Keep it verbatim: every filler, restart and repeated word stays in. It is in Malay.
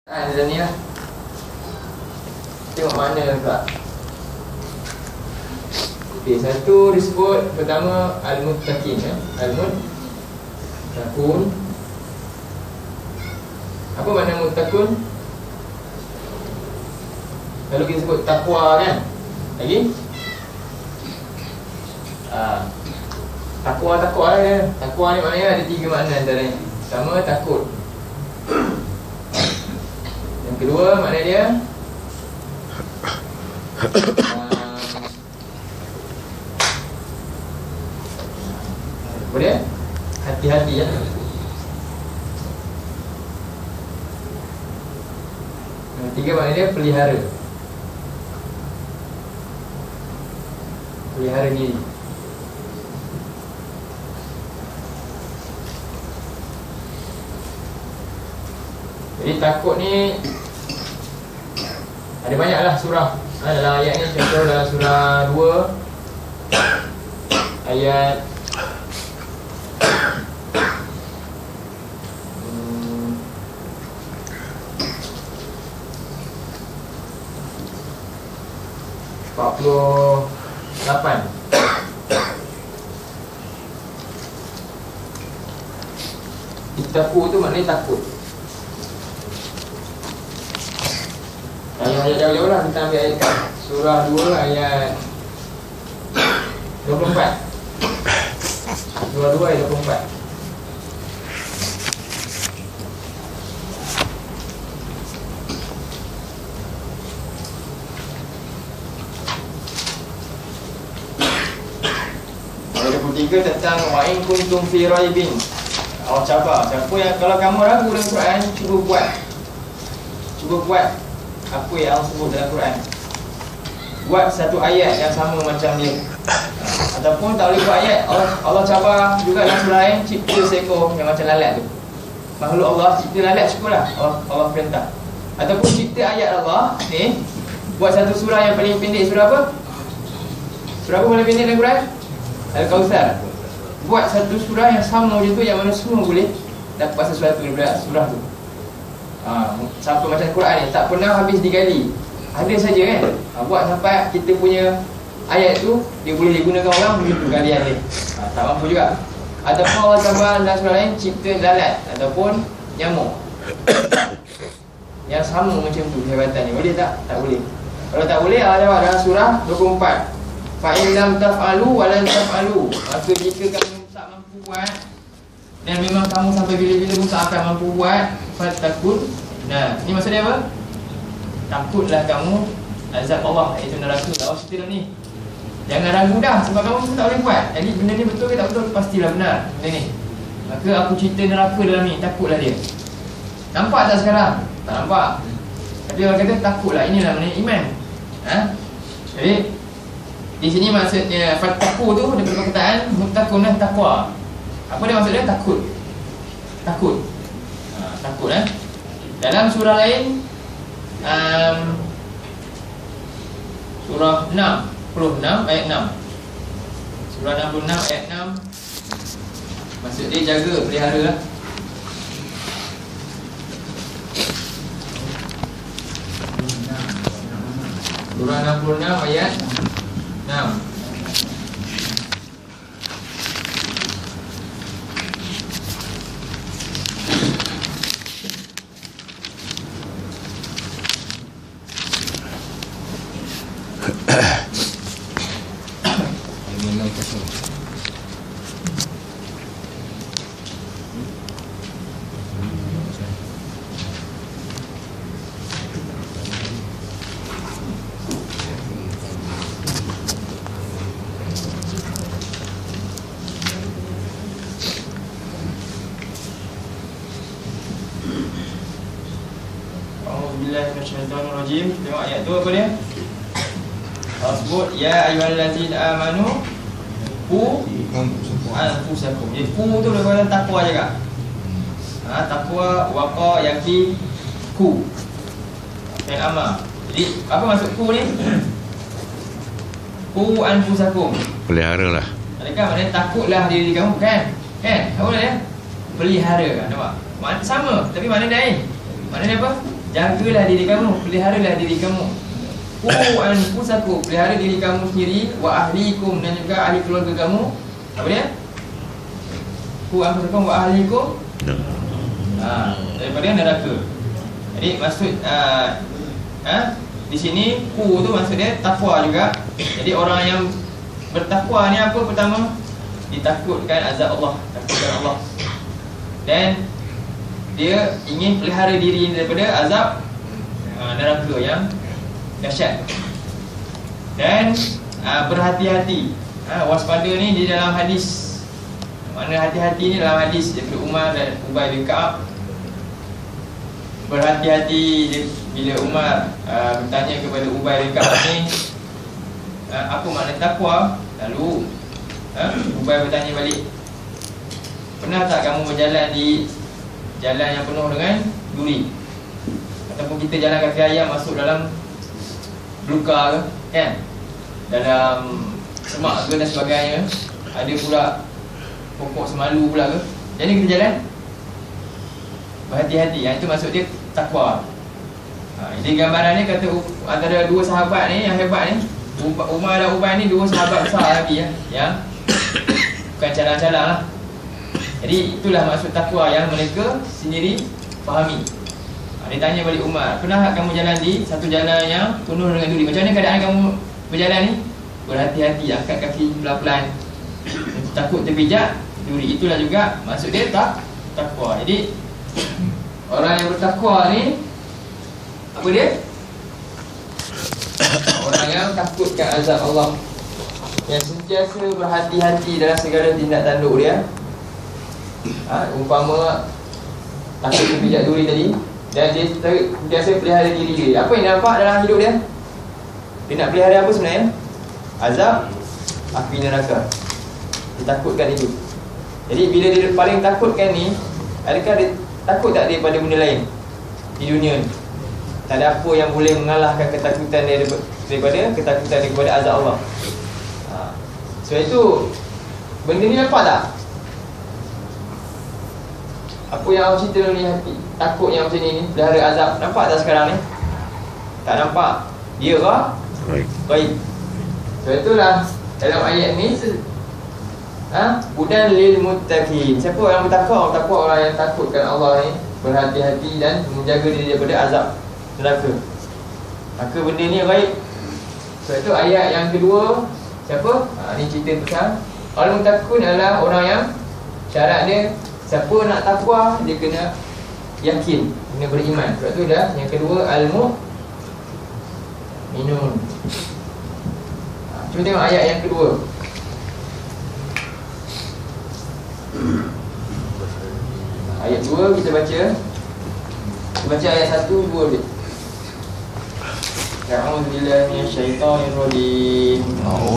Ah, dia ni lah. Tengok mana pula. Okey, satu disebut pertama al-muttaqin ya. Al-muttaqun. Apa makna muttaqun? Kalau kita sebut takwa kan. Lagi? Ah. Takwa-takwa lah. Takwa ni maknanya ada tiga makna antaranya. Pertama, takut. Yang kedua, makna dia uh, apa dia? Hati-hati ya. Yang ketiga, makna dia pelihara. Pelihara diri. Jadi takut ni ada banyaklah surah. Ha, dalam ayat ni contoh dalam surah dua ayat hmm, empat puluh lapan. Ittaqu tu maknanya takut. Ayat jauh-jauh lah kita ambil ayat surah dua ayat dua puluh empat. Surah dua ayat dua puluh empat. Ayat dua puluh tiga tentang wa in kuntum fi raibin. Allah cabar, siapa yang kalau kamu ragu dengan Quran, cuba buat. Cuba buat apa yang Allah sebut dalam Quran. Buat satu ayat yang sama macam dia. Ataupun tak boleh buat ayat, Allah, Allah cabar juga dalam surah lain, cipta seekor yang macam lalat tu. Makhluk Allah cipta lalat, syukurlah Allah, Allah perintah. Ataupun cipta ayat Allah ni, buat satu surah yang paling pendek. Surah apa? Surah apa paling pendek dalam Quran? Al-Kautsar. Buat satu surah yang sama macam tu, yang mana semua boleh dapat sesuatu daripada surah tu. Ha, sampai macam Quran ni tak pernah habis digali. Ada saja kan. Ha, buat sampai kita punya ayat tu dia boleh digunakan orang begitu galian dia. Ha, tak mampu juga. Ataupun Allah tambah dalam surah lain cipta lalat ataupun nyamuk yang sama macam tu kehebatan ni. Boleh tak? Tak boleh. Kalau tak boleh Allah jawab dalam surah dua puluh empat. Fa in lam taf'alu wa lan taf'alu. Maka jika kamu tak mampu buat dan memang kamu sampai bila-bila pun tak akan mampu buat, fatakun. Nah, ni maksudnya apa? Takutlah kamu azab Allah, iaitu neraka. Allah cerita dalam ni. Jangan ragu dah sebab kamu tak boleh buat. Jadi benda ni betul ke tak betul? Pastilah benar benda ni. Maka aku cerita neraka dalam ni, takutlah dia. Nampak tak sekarang? Tak nampak. Tapi orang kata takutlah, inilah maknanya iman. Ha? Jadi di sini maksudnya fataku tu daripada perkataan muttaqun dan taqwa. Apa dia maksudnya? Takut. Takut. Ha, takut eh. Dalam surah lain um, surah enam puluh enam ayat enam. Surah enam puluh enam ayat enam. Maksud dia jaga, pelihara lah. Surah enam puluh enam ayat enam. Bismillahirrahmanirrahim. Tengok ayat tu apa dia? Allah sebut ya ayyuhallazina amanu qu anfusakum. Jadi qu tu berkaitan takwa juga. Ha, takwa waqa yaqi ku. Dan ama. Jadi apa maksud ku ni? Qu anfusakum. Peliharalah. Adakah maknanya takutlah diri kamu kan? Kan? Apa dia? Pelihara, nampak? Makna sama tapi makna lain. Maknanya apa? jagalah diri kamu, peliharalah diri kamu. Qu anfusakum, pelihara diri kamu sendiri, wa ahlikum, dan juga ahli keluarga kamu. Apa dia? Qu anfusakum wa ahlikum, ha, daripada neraka. Jadi maksud uh, ha, di sini ku tu maksud dia takwa juga. Jadi orang yang bertakwa ni apa pertama? Ditakutkan azab Allah, takutkan Allah. Dan dia ingin pelihara diri daripada azab uh, neraka yang dahsyat. Dan uh, berhati-hati, uh, waspada ni di dalam hadis. Mana hati-hati ni dalam hadis daripada Umar dan Ubay bin Ka'ab. Berhati-hati bila Umar uh, bertanya kepada Ubay bin Ka'ab ni, uh, apa makna takwa? Lalu uh, Ubay bertanya balik, pernah tak kamu berjalan di jalan yang penuh dengan duri? Ataupun kita jalan kaki ayam masuk dalam belukar ke, kan? Dalam semak ke dan sebagainya. Ada pula pokok semalu pula ke. Jadi kita jalan berhati-hati. Yang itu maksud dia takwa. ha, Jadi gambarannya kata antara dua sahabat ni yang hebat ni, Umar dan Ubay ni dua sahabat besar lagi ya, yang bukan calang-calang lah. Jadi itulah maksud takwa yang mereka sendiri fahami. ha, Dia tanya balik Umar, pernah tak kamu jalan di satu jalan yang penuh dengan duri? Macam mana keadaan kamu berjalan ni? Berhati-hati, angkat kaki pelan-pelan, takut terpijak duri. Itulah juga maksud dia tak takwa. Jadi orang yang bertakwa ni apa dia? Orang yang takutkan azab Allah, yang sentiasa berhati-hati dalam segala tindak tanduk dia. ha, Umpama takut terpijak duri tadi, dan dia sentiasa pelihara diri dia. Apa yang nampak dalam hidup dia? Dia nak pelihara apa sebenarnya? Azab api neraka. Dia takutkan itu. Jadi bila dia paling takutkan ni, adakah dia takut tak dia pada benda lain di dunia ni? Tak ada apa yang boleh mengalahkan ketakutan dia daripada ketakutan dia kepada azab Allah. ha. Sebab itu benda ni nampak tak? Apa yang Allah cerita ni, hati takut yang macam ni ni, pelihara azab. Nampak tak sekarang ni? Tak nampak. Dia kah? Baik. Sebab itulah dalam ayat ni, ha? Hudan lil muttaqin. Siapa orang bertakwa? Bertakwa orang yang takutkan Allah ni, berhati-hati dan menjaga diri daripada azab neraka. Maka benda ni baik. Sebab itu ayat yang kedua, siapa? Ha, ni cerita pasal orang muttaqin adalah orang yang syarat dia, siapa nak takwa dia kena yakin, kena beriman. Sebab tu dah yang kedua al-mu'minun. Ha, cuba tengok ayat yang kedua. Ayat dua kita baca. Kita baca ayat satu, dua bit. A'udzubillahi minasyaitonirrajim.